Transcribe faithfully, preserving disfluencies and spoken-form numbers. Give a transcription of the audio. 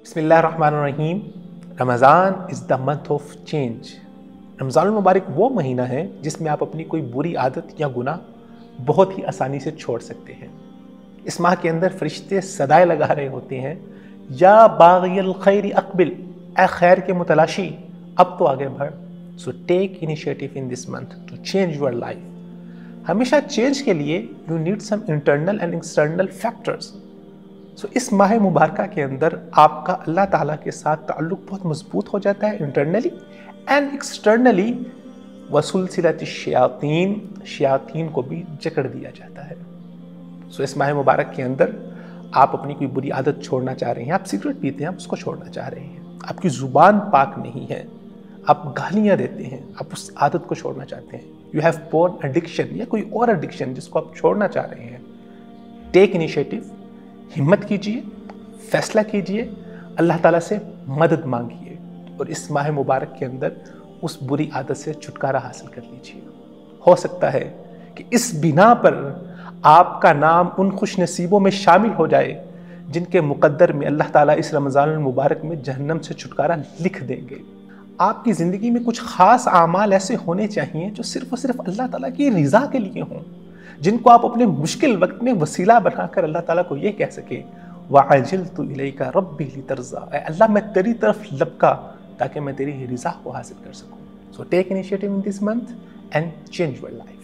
बिस्मिल्लाहिर्रहमानिर्रहीम। Ramzan is the month of change. Ramzan मुबारक वो महीना है जिसमें आप अपनी कोई बुरी आदत या गुनाह बहुत ही आसानी से छोड़ सकते हैं। इस माह के अंदर फरिश्ते सदाएं लगा रहे होते हैं, या बाग़ियल खैर अक़बिल, ए खैर के मुतलाशी अब तो आगे बढ़। So take initiative in this month to change your life. हमेशा चेंज के लिए you need some internal and external factors. So so, इस माह मुबारक के अंदर आपका अल्लाह ताला के साथ ताल्लुक़ बहुत मजबूत हो जाता है, इंटरनली एंड एक्सटर्नली। वसुलसिलत शयातीन, शयातीन को भी जकड़ दिया जाता है। सो so, इस माह मुबारक के अंदर आप अपनी कोई बुरी आदत छोड़ना चाह रहे हैं, आप सिगरेट पीते हैं, आप उसको छोड़ना चाह रहे हैं, आपकी ज़ुबान पाक नहीं है, आप गालियाँ देते हैं, आप उस आदत को छोड़ना चाहते हैं, यू हैव पोर्न एडिक्शन या कोई और एडिक्शन जिसको आप छोड़ना चाह रहे हैं। टेक इनिशिएटिव, हिम्मत कीजिए, फैसला कीजिए, अल्लाह ताला से मदद मांगिए और इस माह मुबारक के अंदर उस बुरी आदत से छुटकारा हासिल कर लीजिए। हो सकता है कि इस बिना पर आपका नाम उन खुश नसीबों में शामिल हो जाए जिनके मुकद्दर में अल्लाह ताला इस रमज़ान मुबारक में जहन्नम से छुटकारा लिख देंगे। आपकी ज़िंदगी में कुछ ख़ास आमाल ऐसे होने चाहिए जो सिर्फ़ और सिर्फ अल्लाह ताला की रज़ा के लिए हों, जिनको आप अपने मुश्किल वक्त में वसीला बनाकर अल्लाह ताला को ये कह सके, वअजल्तु इलैका रब्बी लितर्ज़ा, ऐ अल्लाह मैं तेरी तरफ लपका ताकि मैं तेरी रज़ा को हासिल कर सकूँ। So take initiative in this month and change your life.